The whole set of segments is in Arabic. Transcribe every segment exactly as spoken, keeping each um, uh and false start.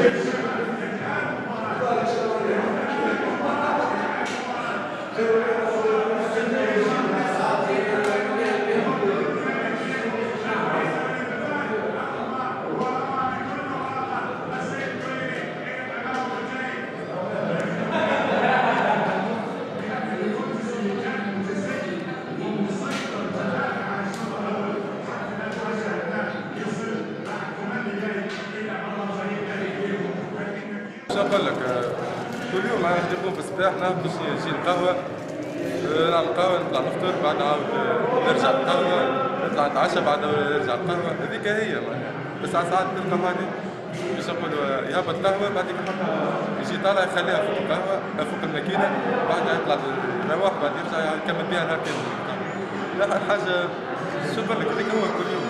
شو نقول لك، كل يوم عاد نقوم في الصباح نهبط باش نجي القهوة، نعمل قهوة نطلع نفطر، بعد نعاود نرجع القهوة، نطلع نتعشى بعد نرجع القهوة، هذيك هي معناها. بس ساعات ساعات تلقى معني باش نقولوا يهبط قهوة بعديك يجي طالع يخليها فوق القهوة فوق الماكينة، بعدها يطلع يروح بعد يرجع يكمل بها نهار كامل. لا حاجة شو نقول لك هذيك هو كل يوم.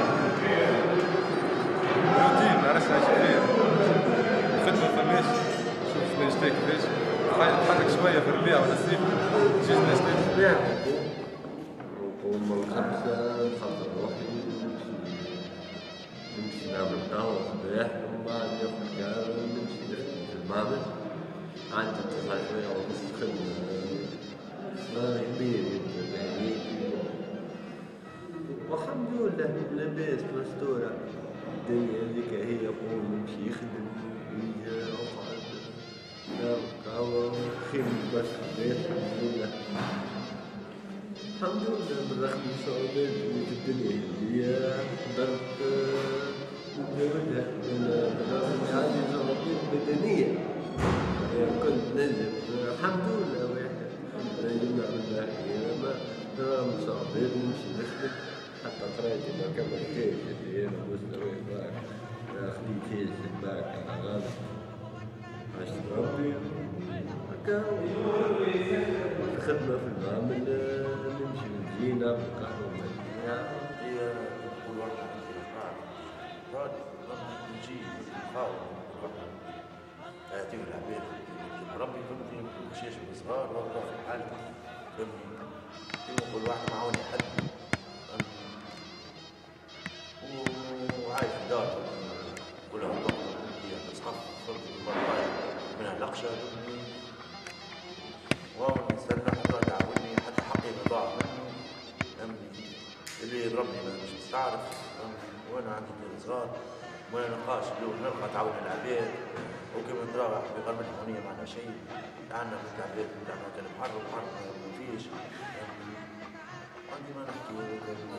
روتين ما عرفتش نعيش فيه. خدمة فماش، شوف نشتي كيفاش، نتحرك شوية في الربيع ولا الصيف، جيت نشتي. الربيع نقوم من الخمسة نخطر روحي نمشي نعمل قهوة الصباح ومن بعد ناخد قهوة نمشي نخدم في المعمل. عندي تسعة شوية ونص خدمة كبير يعني والحمد لله لاباس مستورة. الدنيا هذيك هي يقوم يمشي يخدم ويجي يقعد يشرب قهوة خير بس البيت الحمد لله. الحمد لله بالرغم من الصعوبات اللي في الدنيا هي قدرت نتزوجها بالرغم من هذه الصعوبات بدنية كنت نجم الحمد لله واحد نجم نعمل لها ما بالرغم من الصعوبات نمشي نخدم. حتى قرايتي ما كملتهاش اللي انا مستوى باك خديتهاش الباك على غلط عشت ربي هكا الخدمة في المعمل نمشي ونجي نعمل قهوة هي كل واحد راد نجي نقاوم يعطيو العباد ربي فهمتني الخشاش الصغار راه في حالتي فهمتني كيما كل واحد معاون حد وعايش في دار كلها ضغط هي تصحف صرت بالبرقاية منها نقشة واو نستنى حتى تعاوني حتى حقي ما ضاع منه اللي يضربني مش مستعرف وانا عندي اثنين صغار وانا نلقاش اليوم نلقى تعاون العباد وكما ترى في غرب الحونية معنا شيء عندنا مثل العباد بتاعنا كان محرم محرم ما فيش عندي ما نحكي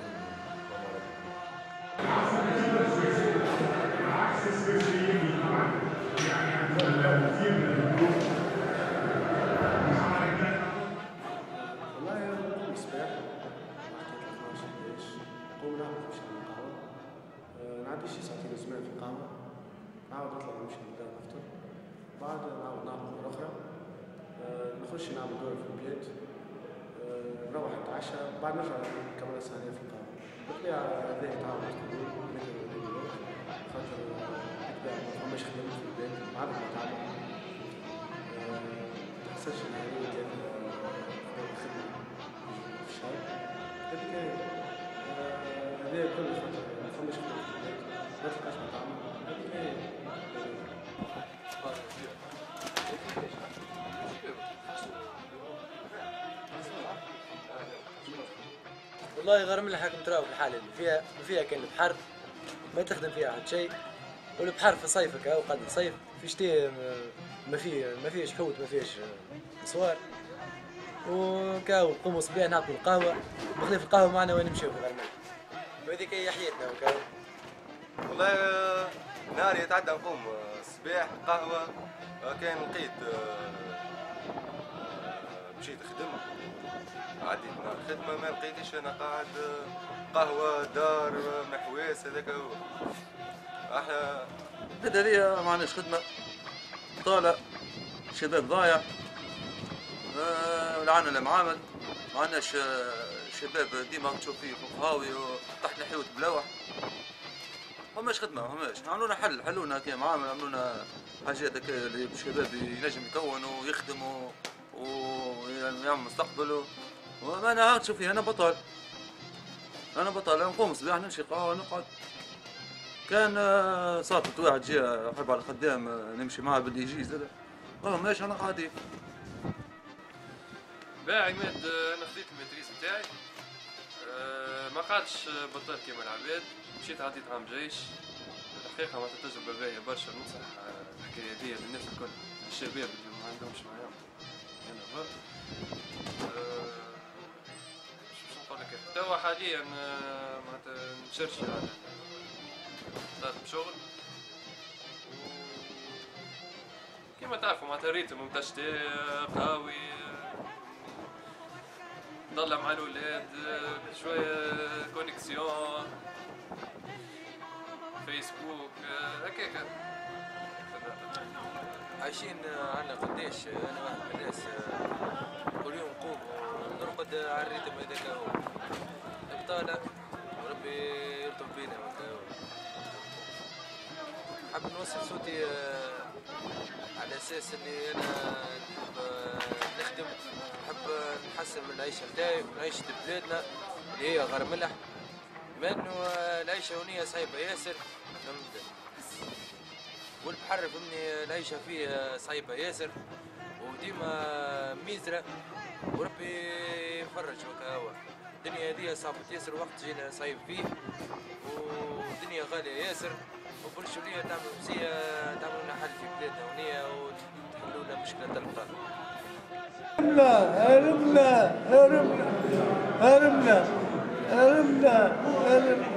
نعدي شي ساعتين زمان في القهوة، نعاود نطلع نمشي للدار نفطر، بعد نعاود نعمل مرة أخرى، نخش نعمل دورة في البيت، نروح نتعشى، بعد نرجع نكمل الثانية في القهوة. بالطبيعة هذاك تعاود كل يوم، خاطر بالطبيعة ما فماش خدمة في البيت، عاد ما تعمل، متحسش إن هذه كانت خدمة في الشهر، هذيك هي، هذايا كل خاطر ما فماش خدمة في البيت. ما تلقاش مطعم هذيك هي. والله غير من الحكم تراو في الحالة اللي فيها ما فيها كان البحر ما تخدم فيها حد شيء، والبحر في صيفك هاو قد الصيف في شتي ما فيه ما فيهش حوت ما فيهش نسوار وكاو نقوموا صبيح نعطوا القهوة بخلاف القهوة معنا وين نمشيو في غرمال وهذيك هي حياتنا وكاو. والله نهاري يتعدى نقوم الصباح قهوة كان لقيت مشيت خدم عديت نهار خدمة ما لقيتش أنا قاعد قهوة دار محواس هذاك هو. احنا هذه ما عندناش خدمة طالع شباب ضايع ولا عندنا معامل ما عندناش شباب ديما تشوف فيه قهاوي وتحت الحيوت بلوح ما هماش خدمة ما هماش عملوا لنا حل حلونا كي معامل عملوا لنا حاجات هكا اللي الشباب ينجم يكون ويخدم ويعمل مستقبل وما انا تشوف فيه انا بطل انا بطل نقوم الصباح نمشي قهوة نقعد كان صافت واحد جا حب على الخدام نمشي معاه باللي يجي زاد اه ماشي انا قاعدين. باعي عماد انا خذيت الماتريس نتاعي أه ما قعدتش بطلت كيما العباد مشيت عديت عام جيش. الحقيقه معناتها تجربه باهيه برشا ننصح الحكايه دي للناس الكل الشباب اللي ما عندهمش معاهم انا برا أه باش نقول لك توا حاليا معناتها نشرشي على طلعت شغل كيما تعرفوا معناتها ريتم متشتي قهاوي نطلع مع الولاد شوية كونيكسيون فيسبوك هكاكا. عايشين على قداش انا واحد من الناس كل يوم نقوم نرقد على الريتم هذاك هو بطالة وربي يلطف بينا. حاب نوصل صوتي على اساس اني انا نخدم نحب نحسن من العيشه نتاعي وعيشه بلادنا اللي هي غار ملح بما انه العيشه هنا صعيبه ياسر فهمت والبحر فهمني العيشه فيه صعيبه ياسر وديما ميزره وربي يفرج وكا هو. الدنيا هذه صعبت ياسر وقت جينا صعيب فيه والدنيا غاليه ياسر وبرشا وليه تعملوا مسيه تعملوا لنا حل في بلادنا ونية وتحلوا لنا مشكله البطاله. هربنا هربنا هربنا هربنا هربنا